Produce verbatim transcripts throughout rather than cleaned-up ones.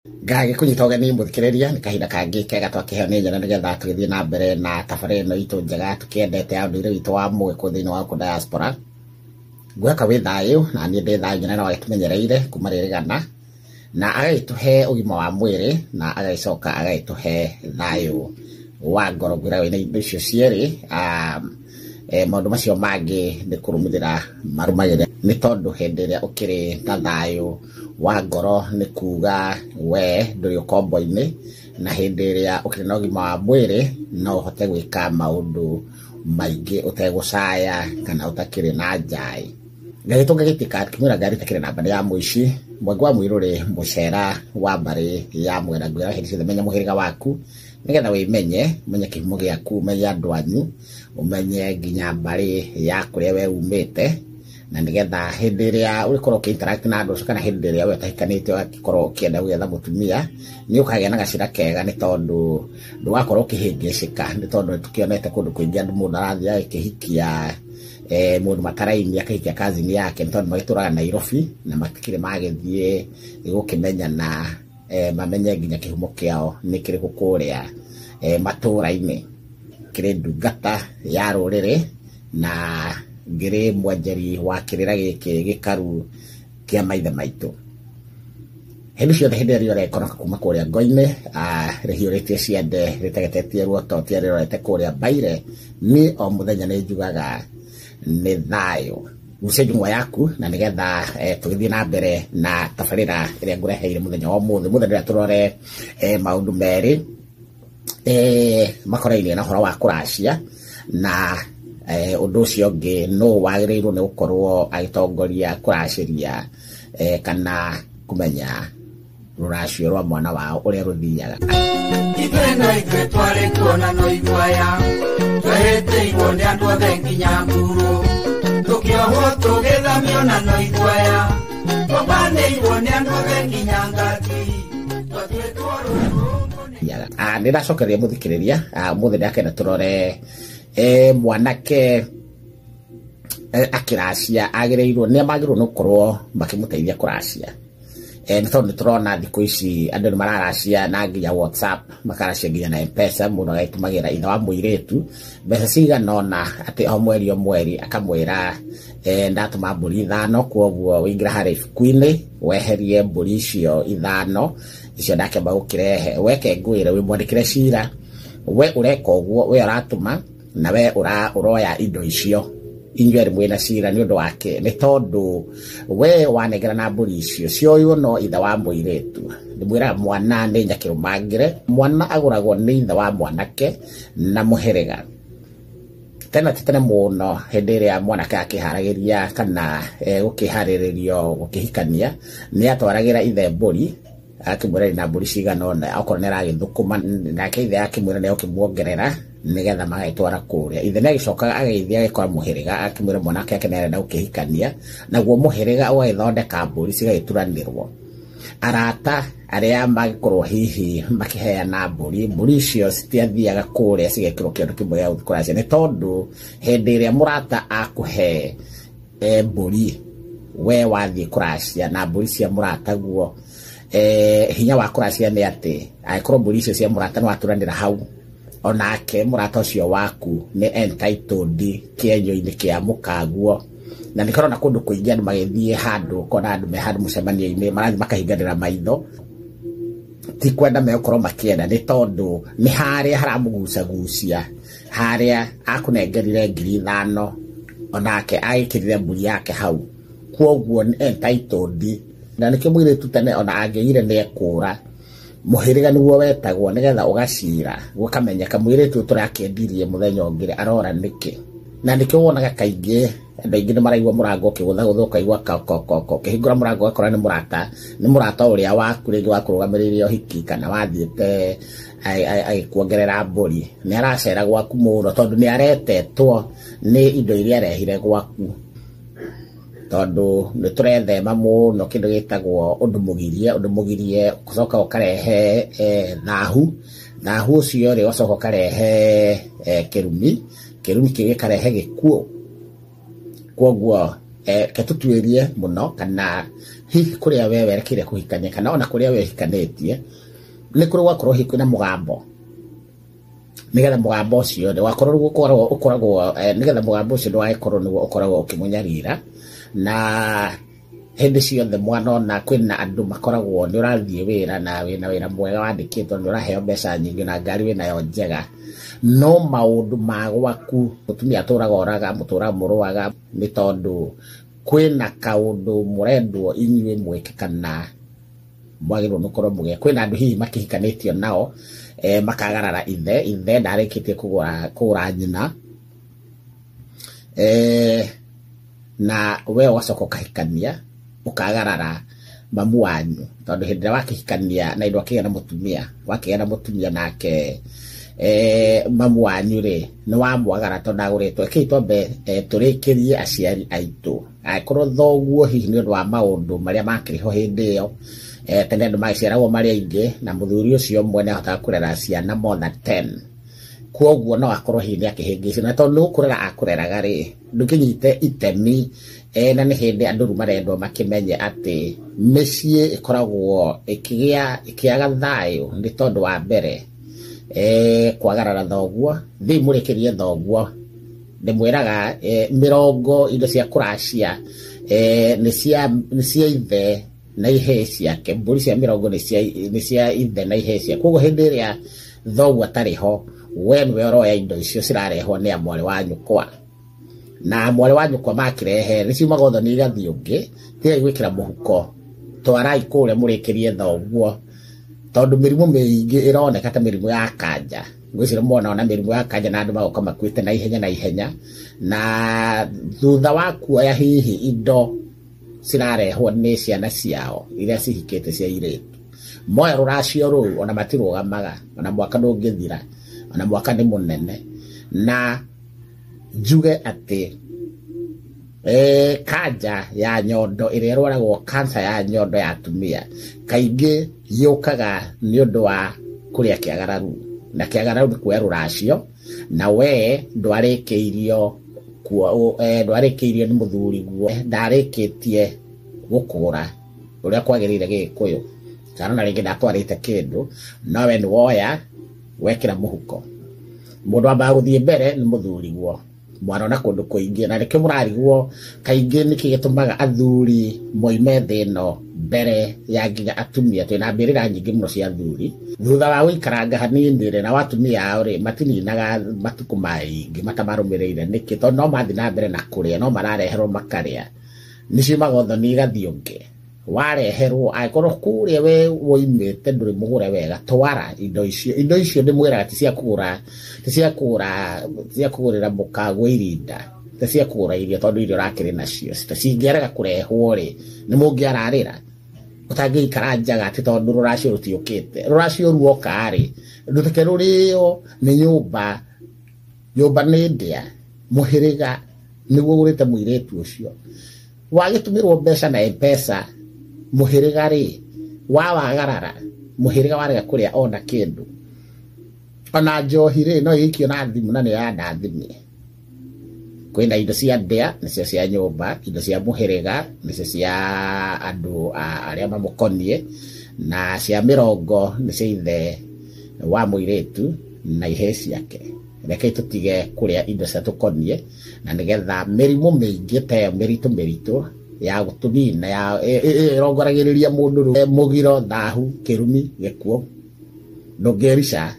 Ngage kunyita ũgeni mũthikĩrĩria nĩ kahinda kangĩ kega twakĩheo nĩ nyene nĩgetha tũgĩthiĩ na mbere na tabarĩra ĩno itũ njega tũkĩendete ya ũndũire witũ wa Mũgĩkũyũ thĩinĩ wa gũkũ diaspora. Ngweka wĩ thayũ na niĩ ndĩ thayũ nyene no agĩtũmenyereire kuma rĩrĩgana na agagĩtũhe ũgima wa mwĩrĩ na agagĩcoka agagĩtũhe thayũ wa ngoro ngwĩragwo-inĩ indo icio cierĩ. Maũndũ macio mangĩ nĩ kũrũmĩrĩra marũmagĩrĩra nĩ tondũ hĩndĩ ĩrĩa ũkĩrĩ na thayũ wa ngoro nĩ kuga we ndũrĩ ũkombo-inĩ, na hĩndĩ ĩrĩa ũkĩrĩ na ũgima wa mwĩrĩ no ũhote gwĩka maũndũ maingĩ ũtegũcaya kana ũtakĩrĩ na njaĩ. Ngagĩtũnga gĩtika kĩmwĩra ngari takĩrĩ na mbarĩ ya mũici Mwangi wa Mũirũrĩ mũcera wa mbarĩ ya mwena ngwĩra hĩndĩ ciothe menya mũhĩrĩga waku nĩgetha wĩmenye, ũmenye kĩhumo gĩaku, ũmenye andũ anyu, ũmenye nginya mbarĩ ya kũrĩa we umĩte, na nĩgetha hĩndĩ ĩrĩa ũrĩkorwo ũkĩ-interact na andũ ũcio kana hĩndĩ ĩrĩa we ũtahikanĩte ũgagĩkorwo ũkĩenda gũgĩetha mũtumia nĩ ũkagĩa na gacĩra kega, nĩ tondũ ndũgakorwo ũkĩhĩngĩcĩka, nĩ tondũ nĩtũkĩonete kũndũ kũingĩ andũ mũndũ arathiĩ agĩkĩhikia mũndũ mataraini akahikia kazini yake nĩ tondũ magĩtũraga Nairobi na matikĩrĩ magĩthiĩ gũkĩmenyana mamenye nginya kĩhumo kĩao nĩ kĩrĩkũ kũrĩa matũra-inĩ. Kĩrĩ ndungata ya rũrĩrĩ na ngĩrĩ mwenjeri wa kĩrĩra gĩkĩ gĩkaru kĩa maithe maitũ. Hĩndĩ ciothe hĩndĩ ĩrĩa ũrekonoka kuma kũrĩa ngo-inĩ rĩhiũrĩtie ciande rĩtegetetie ruoto tia rĩrorete kũrĩa mbaire, niĩ o mũthenya nĩ njugaga nĩ thayũ. Gucia njung'wa yaku na nĩgetha tũgĩthiĩ na mbere na tabarĩra ĩrĩa ngũreheire mũthenya wa ũmũthĩ. Mũthenya ũrĩa tũrore maũndũ merĩ makorainie na ũhoro wa kũracia, na ũndũ ũcio ũngĩ nũ wagĩrĩirwo nĩ gũkorwo agĩtongoria kũracĩria kana kũmenya rũracio rwa mwana wao ũrĩa rũthiaga. Ithuĩ no ithuĩ twarĩ kuona no iguaya twehĩtĩirwo nĩ andũ othe nginya nguru, tũkĩohwo tũgĩthamio na no iguaya tũbanĩirwo nĩ andũ othe nginya ngati twatuĩtwo rũrũngũ. Nĩ ndacokereria mũthikĩrĩria ũmũthĩ ndakenda tũrore mwanake akĩracia agĩrĩirwo nĩ magĩrĩirwo nĩ gũkorwo makĩmũteithia kũracia. Nĩ tondũ nĩ tũrona thikũ ici andũ nĩ mararacia na nginya WhatsApp, makaracia nginya na M-Pesa, mũndũ agagĩtũmagĩra ithe wa mũirĩtu mbeca cigana ũna atĩ o mweri o mweri akamwĩra ndatũma mbũri ithano, kuoguo wĩingĩra harĩa ibuku-inĩ weherie mbũri icio ithano icio ndakĩamba gũkĩrehe, weke ngwĩre wĩmwandĩkĩre cira we ũreka ũguo, we ũratũma na we ũroya indo icio, inyuĩ mwĩ na cira nĩ ũndũ wake, nĩ tondũ we wanengera na mbũri icio cioywo no ithe wa mũirĩtu. Ndĩmwĩraga mwana nĩ nyakĩrũmangĩre, mwana agũragwo nĩ ithe wa mwanake na mũhĩrĩga. Tena ti tene mũno hĩndĩ ĩrĩa mwanake akĩharagĩria kana gũkĩharĩrĩrio gũkĩhikania nĩ atwaragĩra ithe mbũri, akĩmwĩra na mbũri cigana ũna, okorwo nĩ aragĩthũkũma nake ithe akĩmwĩra nĩ egũkĩmuongerera nĩgetha magagĩtwara kũrĩa. Ithe nĩ agĩcokaga agagĩthiĩ agakora mũhĩrĩga akĩmwĩra mwanake ake nĩ arenda gũkĩhikania, naguo mũhĩrĩga ũgagĩthondeka mbũri cigagĩturanĩrwo. Arata arĩa magĩkorwo hihi makĩheana mbũri, mbũri icio citiathiaga kũrĩa cigekĩrwo kĩndũ kĩmwe gĩa gũthiĩ kũracia, nĩ tondũ hĩndĩ ĩrĩa mũrata akũhe mbũri we wathiĩ kũracia na mbũri cia mũrata guo, hinya wa kũracia nĩ atĩ angĩkorwo mbũri icio cia mũrata nĩ waturanĩra hau, onake mũrata ũcio waku nĩ entitled kĩenyo-inĩ kĩa mũkaguo. Na nĩkorwo na kũndũ kũingĩ andũ magĩthiĩ handũ kona andũ me handũ mũcemanio-inĩ marathiĩ makahinganĩra maitho, ti kwenda megũkorwo makĩenda, nĩ tondũ nĩ harĩa haramũgucagucia, harĩa akũnengerire ngiri ithano onake agĩkĩrire mbũri yake hau, kuoguo nĩ entitled. Na nĩkĩo mũirĩtu tene ona angĩire nĩ ekũra, mũhĩrĩga nĩguo wetagwo nĩgetha ũgacira gũkamenyeka mũirĩtu ũyũ tũrakĩendirie mũthenya ũngĩ arora nĩkĩ. Na nĩkĩo wonaga kaingĩ andũ aingĩ nĩ maraigua mũrango ũkĩgũthagũthwo, ũkaigua kokokoko, ũkĩhingũra mũrango ũgakora nĩ mũrata nĩ mũrata ũrĩa waku rĩngĩ wakũrũgamĩrĩire ũhiki kana wathiĩte agĩkuongerera mbũri, nĩ aracera gwaku mũno tondũ nĩ aretetwo nĩ indo iria arehire gwaku. Tondũ nĩ tũrethema mũno kĩndũ gĩtagwo ũndũ mũgirie, ũndũ mũgirie ũcoka ũkarehe thahu, thahu ũcio rĩ ũcoka ũkarehe kĩrumi, kĩrumi kĩu gĩkarehe gĩkuũ. Kuoguo ke tũtuĩrie mũno kana hihi kuria we werekire kuhikania kana ona kuria we hikanetie ni kuri gwakorwo hihi kwina mugambo nigetha mugambo ucio ni wakorwo gukorwo ukoragwo nigetha mugambo ucio ni wakorwo ni ukoragwo ukimunyarira na hindi ciothe mwana ona kwina andu makoragwo ni urathie wira na wina wira mwega wandikitwo ni uraheo mbeca nyingi na ngari wina yo njega no maundu ma gwaku mutumia aturaga oraga mutura muruaga ni tondu kwina kaundu murendwo inywe mweke kana mwagirwo nukorwo muge kwina andu hihi makihikanitio nao eh, makagarara ithe ithe ndarikitie kugura kugura nyina eh, na we wacoka ukahikania ukagarara mamu wanyu tondu hindi wakihikania na indo akigana mutumia wakigana mutumia nake eh, mamu wanyu ri ni wamwagara tondu aguritwo kitwo mbe eh, turikirie aciari aitu akorwo thoguo hihi ni undu wa maundu maria makiriho hindi iyo eh, tene andu magiciaragwo mari aingi na muthuri ucio mwene ahotaga kurera ciana more than ten kwoguo no akorwo hihi ni akihingicio na tondu kurera akureraga ri ndukinyite itemi eh, na ni hindi andu marendwo makimenye ati micii ikoragwo ikigia ikiaga thayo ni tondu wa mbere eh, kwagarara thoguo thi murikirie thoguo ndimwiraga eh, mirongo indo cia kuracia eh, ni cia ni cia ithe na ihe ciake mburi cia mirongo ni cia ni cia ithe na ihe cia koguo hindi ria thoguo atariho we niwe uroya indo icio cirarehwo ni amwari wa nyukwa na amwari wa nyukwa makirehe niciumaga uthoni igathi ungi tiga gwikira muhuko twarai kuria murikirie thoguo tondu mirimu miingi ironeka ta mirimu ya kanja ngwicira mwana ona mirimu ya kanja na andu magoka makwite na ihenya na ihenya na thutha wa kuoya hihi indo cirarehwo ni ciana ciao iria cihikite cia iritu moya ruracio ruu ona matirugamaga ona mwaka ndungithira ona mwaka ni munene na njuge ati eh, kanja ya nyondo iria rwaragwo kansa ya nyondo ya atumia kaingi yukaga ni undu wa kuria kiagararu na kiagararu ni kuoya ruracio na we ndwarikiirio kuo eh, ndwarikiirio ni muthuri guo ndarikitie gukura uria kwagirire gikuyu kana na ringi ndatwarite kindu nawe ni woya wekira muhuko mundu amba guthie mbere ni muthuri guo mwana na kundu kuingi na reke murariguo kaingi niki gitumaga athuri moime thino mbere ya nginya atumia twina mbirira nyingi muno cia athuri thutha wa guikaranga hanini ri na watumia ao ri matininaga matuku maingi matamarumirire niki tondu no mathi na mbere na kuria no marareherwo makaria niciumaga uthoni igathi ungi wareherwo aikorwo kuria we woimite nduri mugure wega twara indo icio indo icio ndimwiraga ti cia kugura ti cia kugura cia kugurira mukago irinda ti cia kugura irio tondu irio rakiri nacio cingeraga kurehwo ri ni mungiararira utangiikara njaga ati tondu ruracio rutiukite ruracio ruoka ri ndutike rurio ni nyumba nyumba ni ndia muhiriga niguo gurite muiretu ucio wagitumirwo mbeca na mpesa muhiriga ri wa wagarara muhiriga warega kuria ona kindu ona njohi ri no ikio na thimu na ni ya ndathimi kwina indo cia ndia nicio cia nyumba indo cia muhiriga nicio cia andu aria mamukonie na cia mirongo nicio ithe wa muiretu na ihe ciake reke tutige kuria indo cia tukonie na nigetha mirimu mingi te miritu miritu ya gutumina ya irongoragiriria mundu mugiro thahu kirumi gikuo ndogerisha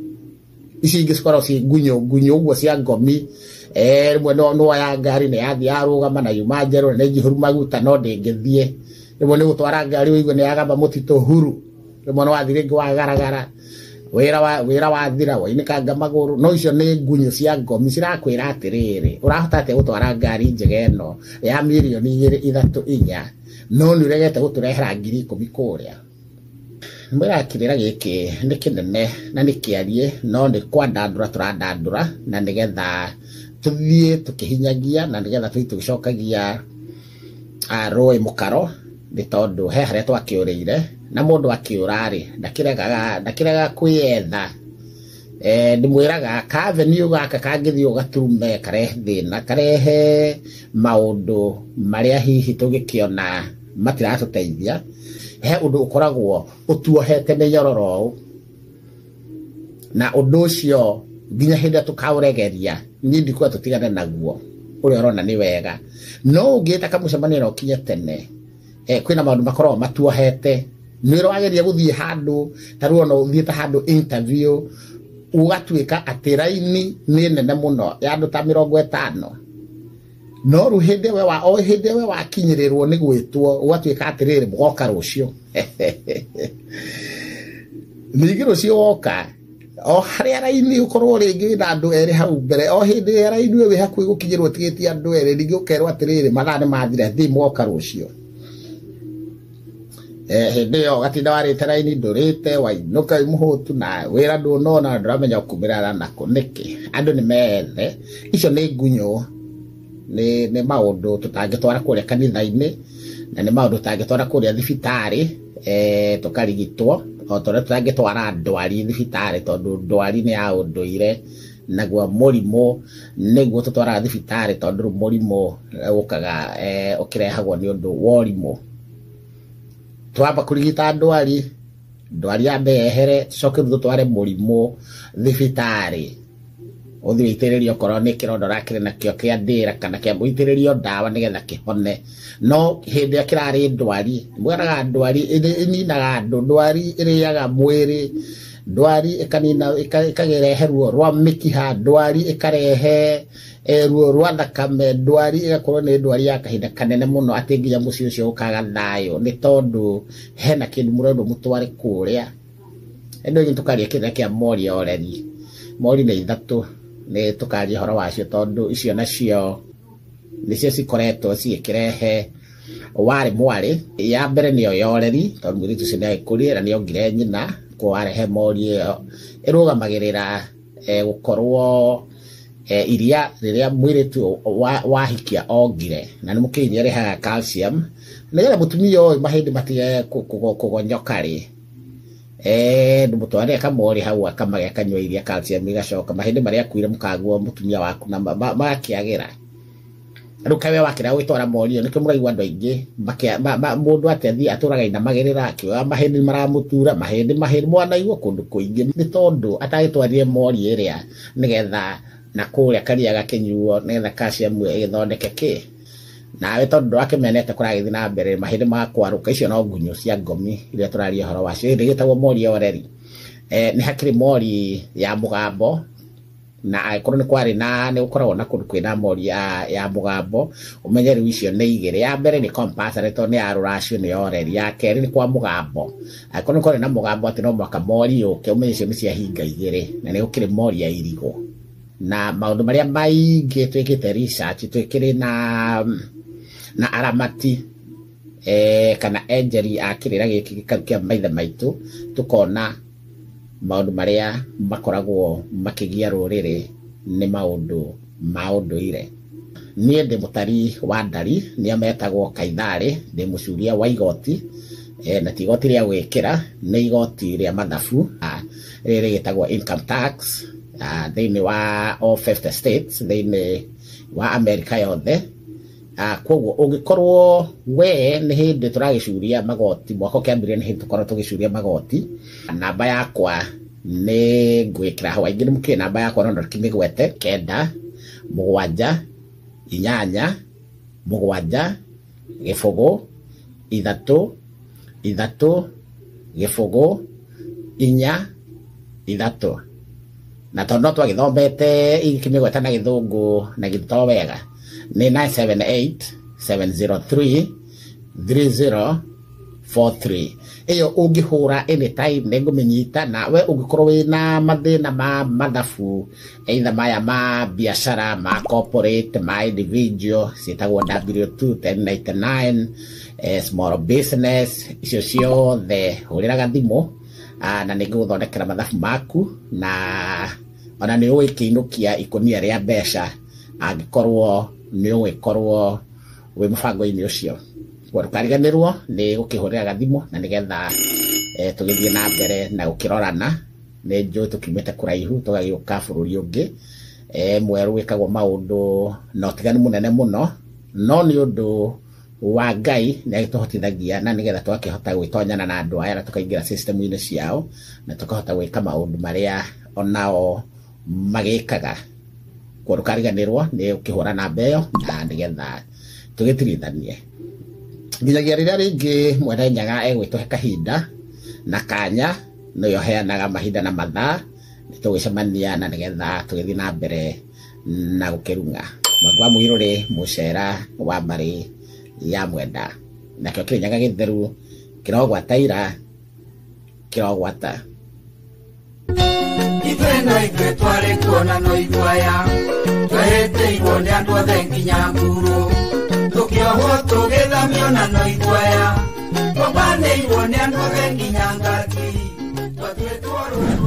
ici ingicikora ci ngunyo ngunyo uguo cia ngomi eh rimwe no no ya ngari ne yathi yarugama na yuma njeru na ingihuru maguta no ndingithie rimwe ni gutwara ngari wigo ne yagamba mutito huru rimwe no wathire ngi wagaragara wira wa wira wa thira wa inikanga maguru no icio ni ngunyo cia ngomi cirakwira atiriri urahota ate gutwara ngari njege no ya milioni igiri ithatu inya no ni uregete guturehera ngiri ikumi kuria mbera kirira giki ni kinene na ni kiarie no ni kwandandura turandandura na nigetha tuthie tukihinyagia na nigetha tugicokagia a roi mukaro ni tondu he haria twakiurire na mundu akiurari ndakiraga ndakiraga kwiyetha eh ndimwiraga kaveni ugaka kangithio gatume karehe thina karehe maundu maria hihi tugikiona matiratuteithia he undu ukoragwo utuohete minyororo na undu ucio nginya hindi tukauregeria ni ndikwa tutigane naguo uri orona ni wega no ungita kamucemanio no kinye tene eh kwina maundu makorwo matuohete nwiro ageria guthie handu taruo no uthiete handu interview ugatuika atiraini ni nene muno ya andu ta mirongo itano no ruhinde we wa o hinde we wa kinyirirwo ni gwitwo ugatuika atiriri mwoka rucio nigi rucio woka o haria raini ukorwo ringi na andu eri hau mbere o hinde raini we hakui gukinyirwo tigiti andu eri nigi ukerwo atiriri mathane mathire thi mwoka rucio eh hinde yo gatinda warite raini ndurite wainuka imuhutu na wira ndunona nduramenya kumirana nako niki andu ni methe icio ni ngunyo ni ni maundu tutangitwara kuria kanitha-ini na ni maundu tutangitwara kuria thibitari eh tukarigitwo o tore tutangitwara ndwari thibitari tondu ndwari ni ya unduire naguo murimu niguo tutwara thibitari tondu murimu ukaga eh ukirehagwo ni undu worimu twamba kurigita ndwari ndwari ya behere coke tutware murimu thibitari uthi itiririo korwo ni kirondo rakire na kio kia ndira kana kia muitiririo ndawa nigetha kihone no hindi akirari ndwari mwaraga ndwari ininaga ndwari iriaga mwiri ndwari ikanina ikagereherwo rwa mikiha ndwari ikarehe ruo rwa thakame ndwari igakorwo ni ndwari ya kahinda kanene muno ati nginya muci ucio ukaga thayo ni tondu hena kindu murendo mutware kuria endo ngi tukaria kinda kia mori oreri mori ni ithatu ni tukaria horo wacio tondu icio nacio nicio cikoretwo cikirehe wari mwari ya mbere ni oyoreri tondu mwiritu cina ikuria ni ongire nyina kwarehe mori iyo irugamagirira e gukorwo e iria riria mwiritu wahikia ongire na ni mukiria rehaga calcium nigetha mutumia uyu mahindi matige kugonyoka ri eh ndumutware kamori hau akamage akanywa iria calcium igacoka mahindi maria kuire mukaguo mutumia waku na magakiagira rukawe wakira witwara mori ni kimuraigwa andu aingi mundu atethi aturaga ina magirira akioya mahindi maramutura mahindi mahindi mwana igwo kundu kuingi ni tondu atagitwarire mori iria nigetha na kuria karia gakinyuo nigetha calcium igithondeke ki nawe tondu akimenete kuragithi na mbere mahindi makwaruka icio no ngunyo cia ngomi iria turaria horo wacio ndigitagwo mori oreri eh ni hakiri mori ya mugambo na aikorwo ni kwari na ni ukoragwo na kundu kwina mori ya ya mugambo umenye riu icio ni igiri ya mbere ni compulsory to ni ya ruracio ni oreri ya keri ni kwa mugambo aikorwo ni kwari na mugambo ati no mwaka mori uke umenye icio ni cia hinga igiri na ni ukiri mori ya irigo na maundu maria maingi twikite research twikire na na aramati eh kana enjeri akirira giki kia maithe maitu tukona maundu maria makoragwo makigia ruriri ni maundu maunduire nie ndi mutari wa ndari ni ametagwo Kaithari ndi mucuria wa igoti eh na tigoti ria gwikira ni igoti ria mathabu riri gitagwo income tax thiini wa all fifty states thiini wa America yothe koguo ungikorwo we ni hindi turagicuria magoti mwako kiambiria ni hindi tukorwo tugicuria magoti namba yakwa ni ngwikira hawa ingini mukie namba yakwa no ndikimigwete kenda mugwanja inyanya mugwanja gifugu ithatu ithatu gifugu inya ithatu na tondu twagithombete ikimigweta na githungu na githito wega ni nine seven eight seven zero three three zero four three iyo ungihura anytime ningumenyita na we ungikorwo wina mathina ma mathabu either maya ma biashara ma corporate ma individual sitagwo W two ten ninety-nine eh, small business icio ciothe huriraga thimu na niguthondekera mathabu maku na ona ni uikiinukia ikonia ria mbeca angikorwo ni ugikorwo we mubango-ini ucio warukariganirwo ni gukihurira thimu na nigetha eh tugithie na mbere na gukirorana ni njui tukimete kuraihu tugagiuka bururi ungi eh mweru wikagwo maundu no tigani munene muno no ni undu wa Ngai na ituhotithagia na nigetha twakihota gwitonyana na andu aya na tukaingira system ine ciao na tukahota gwika maundu maria onao magikaga kundu kariganirwo ni ukihura na mbeyo na nigetha tugitirithanie nginyagia riria ringi mwene nyaga egwituhe kahinda na kanya no yoheanaga mahinda na mathaa nitugicemania na nigetha tugithi na mbere na gukirunga magwa mwiruri mucera wa mari ya mwenda na kyo kinyaga githeru kirogwataira kirogwata Itweno itwe twari kuona no igwaya twahete igwone andu othe nginya nguru tukiohwo tugithamio na no igwaya twabane igwone andu othe nginya ngaki twatwetwo